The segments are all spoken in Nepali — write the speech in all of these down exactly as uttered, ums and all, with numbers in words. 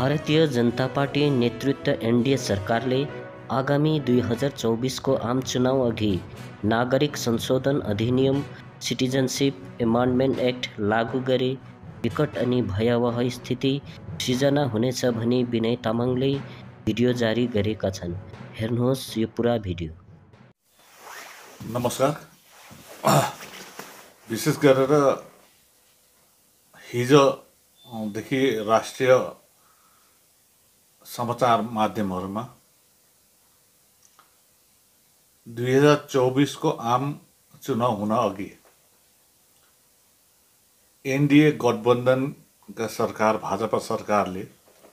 भारतीय जनता पार्टी नेतृत्व एनडीए सरकारले आगामी दुई हजार चौबिस को आम चुनाव अघि नागरिक संशोधन अधिनियम सिटिजनशिप एमेन्डमेन्ट एक्ट लागू गरे विकट अनि भयावह स्थिति सिर्जना हुनेछ भनी विनय तामाङले भिडियो जारी गरेका छन्। हेर्नुहोस् यो पुरा भिडियो। नमस्कार। विशेष गरेर हिजोदेखि राष्ट्रिय समाचार माध्यमहरूमा दुई हजार चौबिस को आम चुनाव हुन अघि एनडीए गठबन्धनका सरकार भाजपा सरकारले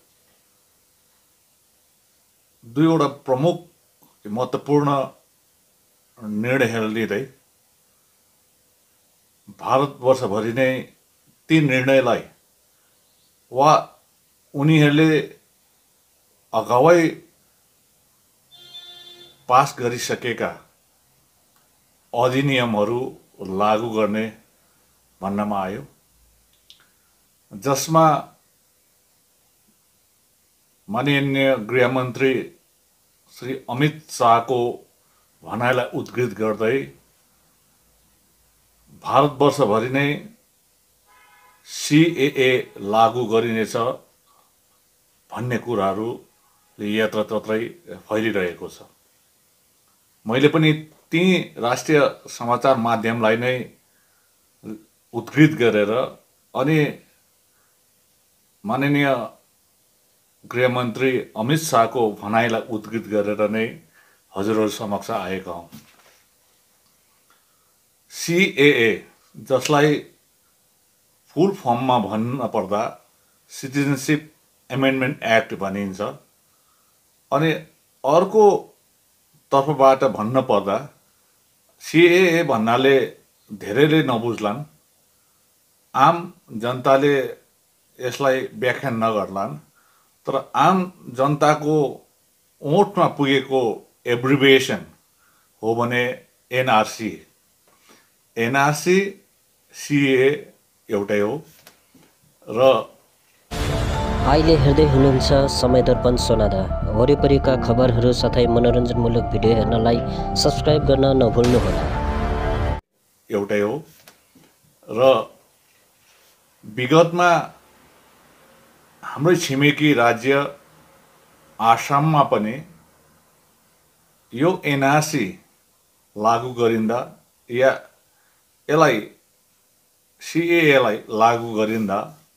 दुईवटा प्रमुख महत्त्वपूर्ण निर्णयहरू लिँदै भारतवर्षभरि नै ती निर्णयलाई वा उनीहरूले अगावै पास गरिसकेका अधिनियमहरू लागू गर्ने भन्नमा आयो, जसमा माननीय गृहमन्त्री श्री अमित शाहको भनाइलाई उद्धृत गर्दै भारतवर्षभरि नै सीएए लागू गरिनेछ भन्ने कुराहरूले यत्रतत्रै फैलिरहेको छ। मैले पनि ती राष्ट्रिय समाचार माध्यमलाई नै उद्धृत गरेर अनि माननीय गृहमन्त्री अमित शाहको भनाइलाई उद्धृत गरेर नै हजुरहरू समक्ष आएका हौँ। सीएए, जसलाई फुल फर्ममा भन्न पर्दा सिटिजनशिप एमेन्डमेन्ट एक्ट भनिन्छ, अनि अर्को तर्फबाट भन्न पर्दा सीएए भन्नाले धेरैले नबुझ्लान्, आम जनताले यसलाई व्याख्या नगर्लान्, तर आम जनताको ओठमा पुगेको एब्रिभिएसन हो भने एनआरसी। एनआरसी सीए एउटै हो। र अहिले हेर्दै हुनुहुन्छ समय दर्पण सोनादा। वरिपरिका खबरहरू साथै मनोरञ्जनमूलक भिडियो हेर्नलाई सब्स्क्राइब गर्न नभुल्नुहोला। एउटै हो। र विगतमा हाम्रै छिमेकी राज्य आसाममा पनि यो एनआरसी लागू गरिँदा या यसलाई सीएएलाई लागू गरिँदा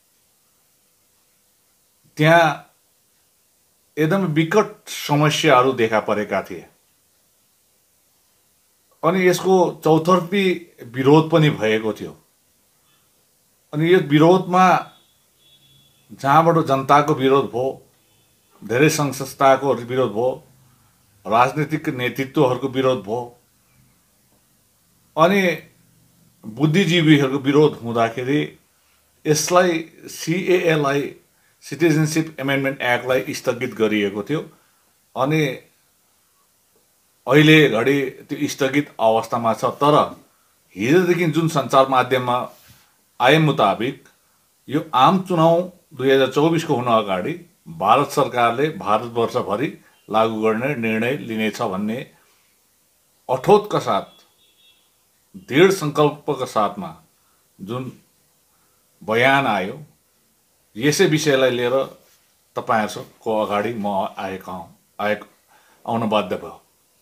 त्यहाँ एकदम विकट समस्याहरू देखा परेका थिए अनि यसको चौतर्फी विरोध पनि भएको थियो। अनि यो विरोधमा जहाँबाट जनताको विरोध भयो, धेरै सङ्घ संस्थाको विरोध भयो, राजनीतिक नेतृत्वहरूको विरोध भयो, अनि बुद्धिजीवीहरूको विरोध हुँदाखेरि यसलाई सीएएलाई सिटिजनशिप एमेन्डमेन्ट एक्टलाई स्थगित गरिएको थियो। अनि अहिले घडी त्यो स्थगित अवस्थामा छ। तर हिजोदेखि जुन सञ्चार माध्यममा आए मुताबिक यो आम चुनाव दुई हजार चौबिसको हुन अगाडि भारत सरकारले भारतवर्षभरि लागू गर्ने निर्णय लिनेछ भन्ने अठोटका साथ, दृढ सङ्कल्पका साथमा जुन बयान आयो, यसै विषयलाई लिएर तपाईँहरूको अगाडि म आएका हौँ आएको आउन बाध्य भयो।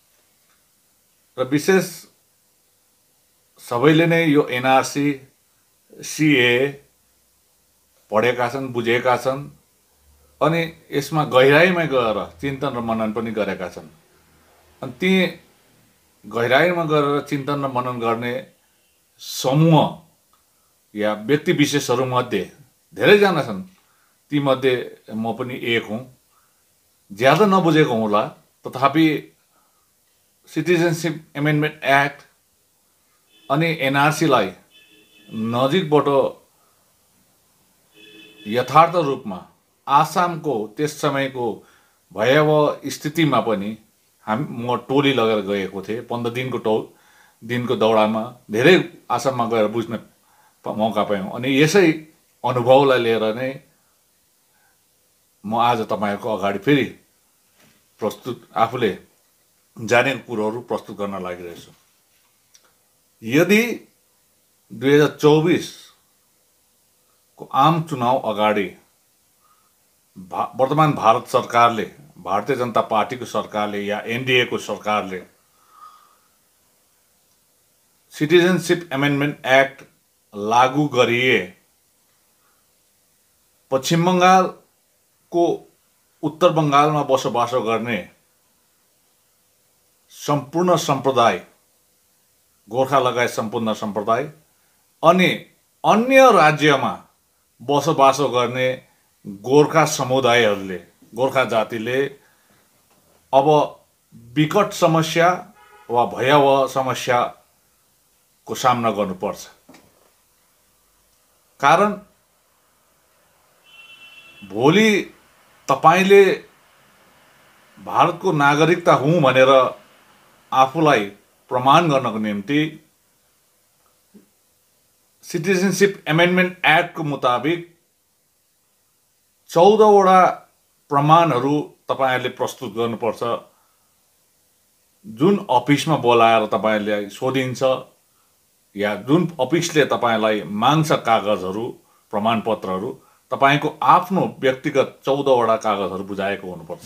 र विशेष सबैले नै यो एनआरसी सीए पढेका छन्, बुझेका छन्, अनि यसमा गहिराइमा गएर चिन्तन र मनन पनि गरेका छन्। अनि ती गहिराइमा गएर चिन्तन र मनन गर्ने समूह या व्यक्ति विशेषहरूमध्ये धेरैजना छन्। तीमध्ये म पनि एक हुँ। ज्यादा नबुझेको होला, तथापि सिटिजनशिप एमेन्डमेन्ट एक्ट अनि एनआरसीलाई नजिकबाट यथार्थ रूपमा आसामको त्यस समयको भयावह स्थितिमा पनि हामी म टोली लगेर गएको थिएँ। पन्ध्र दिनको टो दिनको दौडामा धेरै आसाममा गएर बुझ्न मौका पायौँ। अनि यसै अनुभवलाई लिएर नै म आज तपाईँहरूको अगाडि फेरि प्रस्तुत आफूले जानेको कुरोहरू प्रस्तुत गर्न लागिरहेको छु। यदि दुई हजार चौबिसको आम चुनाव अगाडि भा वर्तमान भारत सरकारले, भारतीय जनता पार्टीको सरकारले या एनडिएको सरकारले सिटिजनसिप एमेन्डमेन्ट एक्ट लागू गरिए पश्चिम बङ्गालको उत्तर बङ्गालमा बसोबासो गर्ने सम्पूर्ण सम्प्रदाय, गोर्खा लगायत सम्पूर्ण सम्प्रदाय अनि अन्य राज्यमा बसोबासो गर्ने गोर्खा समुदायहरूले, गोर्खा जातिले अब विकट समस्या वा भयावह समस्याको सामना गर्नुपर्छ। कारण भोलि तपाईले भारतको नागरिकता हुँ भनेर आफूलाई प्रमाण गर्नको निम्ति सिटिजनसिप एमेन्डमेन्ट एक्टको मुताबिक चौधवटा प्रमाणहरू तपाईहरूले प्रस्तुत गर्नुपर्छ। जुन अफिसमा बोलाएर तपाईलाई सोधिन्छ या जुन अफिसले तपाईलाई माग्छ कागजहरू, प्रमाणपत्रहरू, तपाईको आफ्नो व्यक्तिगत चौधवटा कागजहरू बुझाएको हुनुपर्छ।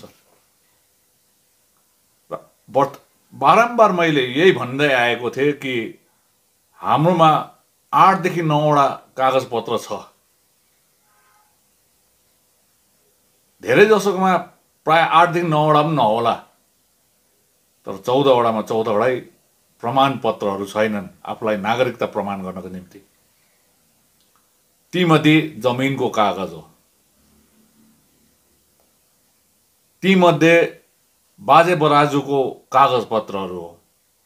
बारम्बार मैले यही भन्दै आएको थिएँ कि हाम्रोमा आठदेखि नौवटा कागजपत्र छ। धेरै जसोमा प्राय आठदेखि नौवटा पनि नहोला, तर चौधवटामा चौधवटै प्रमाणपत्रहरू छैनन् आफूलाई नागरिकता प्रमाण गर्नको निम्ति। तीमध्ये जमिनको कागज हो, तीमध्ये बाजे बराजुको कागजपत्रहरू हो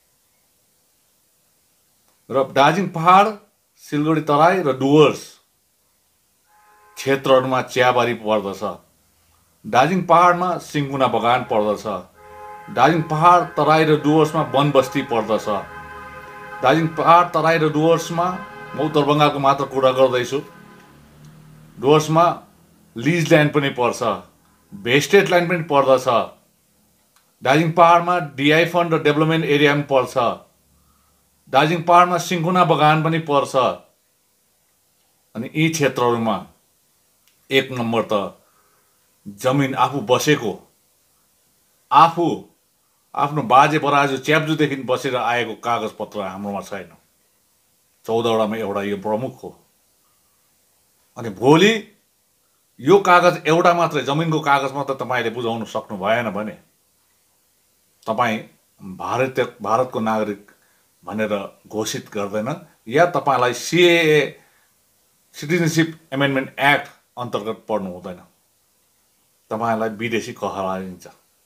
र दार्जिलिङ पहाड, सिलगढी तराई र डुवर्स क्षेत्रहरूमा चियाबारी पर्दछ। दार्जिलिङ पहाडमा सिन्कोना बगान पर्दछ। दार्जिलिङ पहाड, तराई र डुवर्समा वन बस्ती पर्दछ। दार्जिलिङ पहाड, तराई र डुवर्समा म उत्तर बङ्गालको मात्र कुरा गर्दैछु, डुवर्समा लिज ल्यान्ड पनि पर्छ, भेस्टेड ल्यान्ड पनि पर्दछ। दार्जिलिङ पहाडमा डिआई फन्ड र डेभलपमेन्ट एरिया पनि पर्छ। दार्जिलिङ पहाडमा सिन्कोना बगान पनि पर्छ। अनि यी क्षेत्रहरूमा एक नम्बर त जमिन आफू बसेको, आफू आफ्नो बाजे बराजु च्याप्जुदेखि बसेर आएको कागजपत्र हाम्रोमा छैन। चौधवटामा एउटा यो प्रमुख हो। अनि भोलि यो कागज एउटा मात्रै, जमिनको कागज मात्र तपाईँले बुझाउन सक्नु भएन भने तपाईँ भारतीय भारतको नागरिक भनेर घोषित गर्दैन या तपाईँलाई सिएए सिटिजनसिप एमेन्डमेन्ट एक्ट अन्तर्गत पर्नु हुँदैन, तपाईँलाई विदेशी कहलाइन्छ।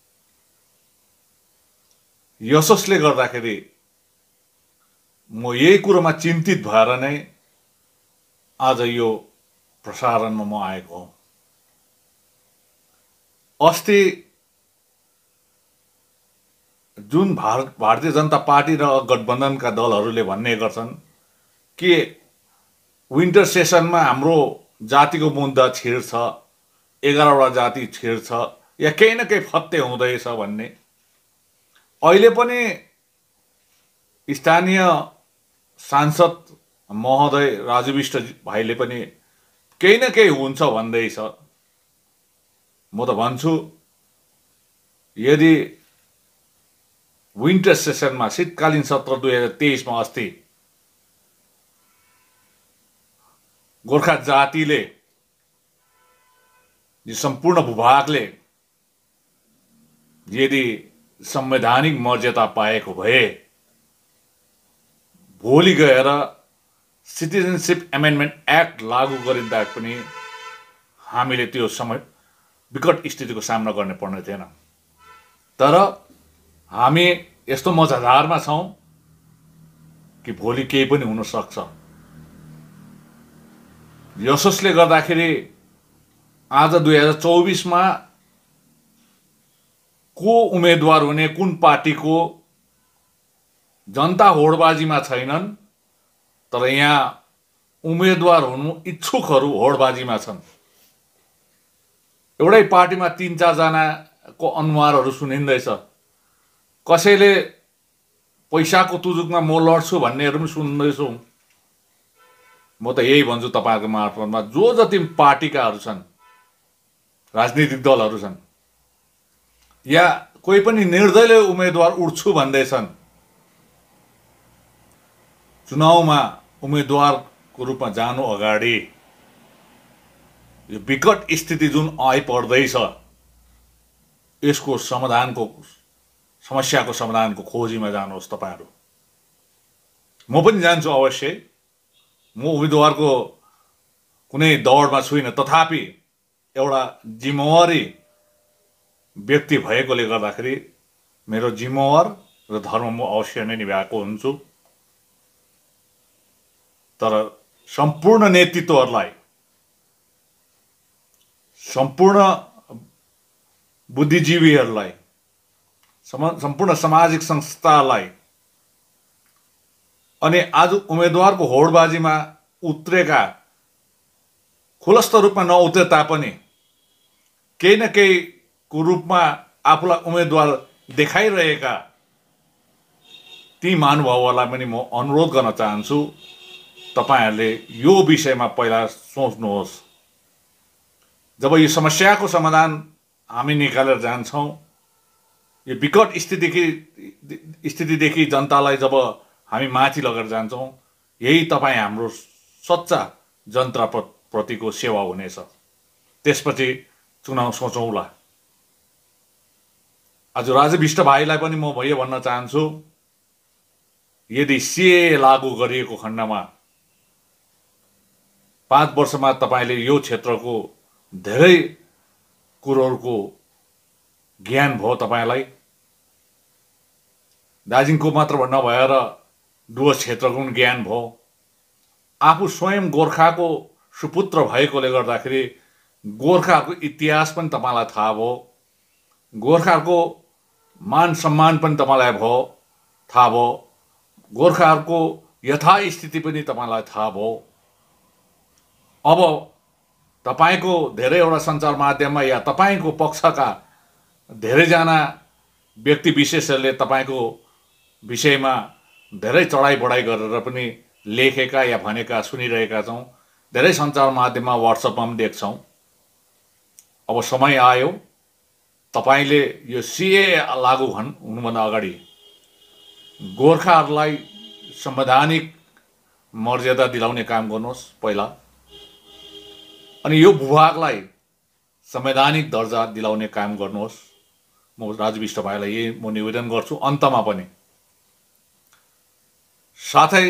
यसोस्ले गर्दाखेरि म यही कुरोमा चिन्तित भएर नै आज यो प्रसारणमा म आएको हुँ। अस्ति जुन भारत भारतीय जनता पार्टी र गठबन्धनका दलहरूले भन्ने गर्छन् कि विन्टर सेसनमा हाम्रो जातिको मुद्दा छिर्छ, एघारवटा जाति छिर्छ या केही न केही फत्ते हुँदैछ भन्ने, अहिले पनि स्थानीय सांसद महोदय राजु विष्ट भाइले पनि केही न केही हुन्छ भन्दैछ। म त भन्छु यदि विन्टर सेसनमा, शीतकालीन सत्र दुई हजार तेइसमा अस्ति गोर्खा जातिले, यो सम्पूर्ण भूभागले यदि संवैधानिक मर्यादा पाएको भए भोलि गएर सिटिजनसिप एमेन्डमेन्ट एक्ट लागू गरिँदा पनि हामीले त्यो समय विकट स्थितिको सामना गर्ने पर्ने थिएन। तर हामी यस्तो मजादारमा छौँ कि भोलि केही पनि हुन सक्छ। यसोस्ले गर्दाखेरि आज दुई हजार चौबिसमा को उम्मेदवार हुने, कुन पार्टीको, जनता होडबाजीमा छैनन्, तर यहाँ उम्मेदवार हुनु इच्छुकहरू होडबाजीमा छन्। एउटै पार्टीमा तीन चारजनाको अनुहारहरू सुनिँदैछ। कसैले पैसाको तुजुकमा म लड्छु भन्नेहरू पनि सुन्दैछु। म त यही भन्छु तपाईँहरूको मार्फतमा, जो जति पार्टीकाहरू छन्, राजनीतिक दलहरू छन्, या कोही पनि निर्दलीय उम्मेदवार उठ्छु भन्दैछन्, चुनावमा उम्मेदवारको रूपमा जानु अगाडि यो विकट स्थिति जुन आइपर्दैछ यसको समाधानको समस्याको समाधानको खोजीमा जानुहोस् तपाईँहरू। म पनि जान्छु अवश्य, म उम्मेदवारको कुनै दौडमा छुइनँ, तथापि एउटा जिम्मेवारी व्यक्ति भएकोले गर्दाखेरि मेरो जिम्मेवार र धर्म म अवश्य नै निभाएको हुन्छु। तर सम्पूर्ण नेतृत्वहरूलाई, सम्पूर्ण बुद्धिजीवीहरूलाई, सम्पूर्ण सामाजिक संस्थालाई अनि आज उम्मेदवारको होडबाजीमा उत्रेका, खुलस्त रूपमा नउत्रे तापनि केही न केहीको रूपमा आफूलाई उम्मेदवार देखाइरहेका ती महानुभावहरूलाई पनि म अनुरोध गर्न चाहन्छु, तपाईहरूले यो विषयमा पहिला सोच्नुहोस्। जब यो समस्याको समाधान हामी निकालेर जान्छौँ, यो विकट स्थितिदेखि स्थितिदेखि जनतालाई जब हामी माथि लगेर जान्छौँ, यही तपाईँ हाम्रो सच्चा जनता प्रतिको सेवा हुनेछ। त्यसपछि चुनाव सोचौँला। आज राजु विष्ट भाइलाई पनि म भयो भन्न चाहन्छु, यदि सिए लागू गरिएको खण्डमा पाँच वर्षमा तपाईँले यो क्षेत्रको धेरै कुरोहरूको ज्ञान भयो। तपाईँलाई दार्जिलिङको मात्र नभएर डुवर्स क्षेत्रको पनि ज्ञान भयो। आफू स्वयं गोर्खाको सुपुत्र भएकोले गर्दाखेरि गोर्खाहरूको इतिहास पनि तपाईँलाई थाहा भयो, गोर्खाहरूको मान सम्मान पनि तपाईँलाई भयो थाहा भयो, गोर्खाहरूको यथास्थिति पनि तपाईँलाई थाहा भयो। अब तपाईँको धेरैवटा सञ्चार माध्यममा या तपाईँको पक्षका धेरैजना व्यक्ति विशेषहरूले तपाईँको विषयमा धेरै चढाइ बढाइ गरेर पनि लेखेका या भनेका सुनिरहेका छौँ। धेरै सञ्चार माध्यममा वाट्सएपमा पनि देख्छौँ। अब समय आयो तपाईँले यो सिए लागू हुनुभन्दा अगाडि गोर्खाहरूलाई संवैधानिक मर्यादा दिलाउने काम गर्नुहोस् पहिला, अनि यो भूभागलाई संवैधानिक दर्जा दिलाउने काम गर्नुहोस्। म राजु विष्ट भाइलाई यही म निवेदन गर्छु। अन्तमा पनि साथै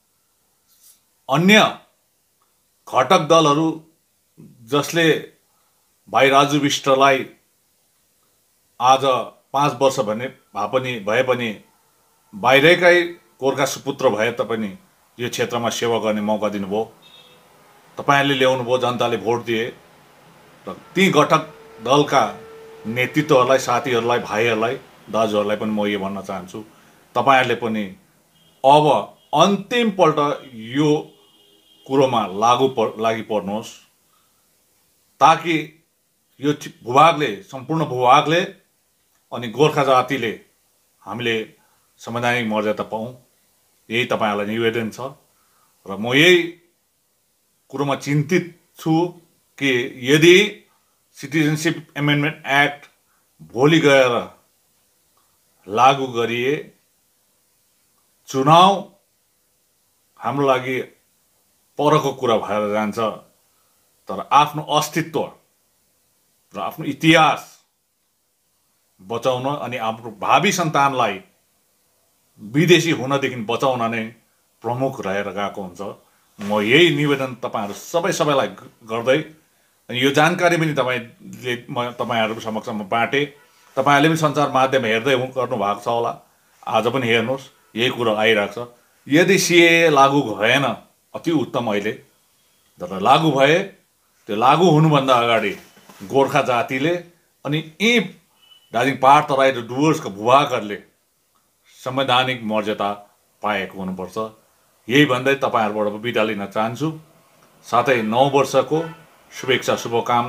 अन्य घटक दलहरू जसले भाइ राजु विष्टलाई आज पाँच वर्ष भने भए पनि भए पनि बाहिरकै गोर्खा सुपुत्र भए तापनि यो क्षेत्रमा सेवा गर्ने मौका दिनुभयो, तपाईँहरूले ल्याउनु भयो, जनताले भोट दिए। र ती घटक दलका नेतृत्वहरूलाई, साथीहरूलाई, भाइहरूलाई, दाजुहरूलाई पनि म यो भन्न चाहन्छु, तपाईँहरूले पनि अब अन्तिमपल्ट यो कुरोमा लागू पर लागि पर्नुहोस्, ताकि यो भूभागले, सम्पूर्ण भूभागले अनि गोर्खा जातिले हामीले संवैधानिक मर्यादा पाऊँ। यही तपाईँहरूलाई निवेदन छ। र म यही कुरोमा चिन्तित छु कि यदि सिटिजनसिप एमेन्डमेन्ट एक्ट भोलि गएर लागू गरिए, चुनाव हाम्रो लागि परको कुरा भएर जान्छ। तर आफ्नो अस्तित्व र आफ्नो इतिहास बचाउन अनि आफ्नो भावी सन्तानलाई विदेशी हुनदेखि बचाउन नै प्रमुख रहेर गएको हुन्छ। म यही निवेदन तपाईँहरू सबै सबैलाई गर्दै अनि यो जानकारी पनि तपाईँले म तपाईँहरूको समक्षमा बाँटेँ। तपाईँहरूले पनि सञ्चार माध्यम हेर्दै गर्नु भएको छ होला, आज पनि हेर्नुहोस्, यही कुरो आइरहेको छ। यदि सिए लागू भएन अति उत्तम, अहिले तर लागू भए त्यो लागू हुनुभन्दा अगाडि गोर्खा जातिले अनि यी दार्जिलिङ पहाड तराई र डुवर्सको भूभागहरूले संवैधानिक मर्यादा पाएको हुनुपर्छ। यही भन्दै तपाईँहरूबाट बिदा लिन चाहन्छु। साथै नौ वर्षको शुभेच्छा, शुभकामना।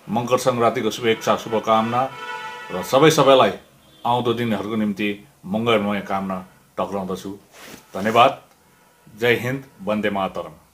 मकर सङ्क्रान्तिको शुभेच्छा शुभकामना र सबै सबैलाई आउँदो दिनहरूको निम्ति मङ्गलमय कामना टक्राउँदछु। धन्यवाद। जय हिन्द। वन्दे मातरम।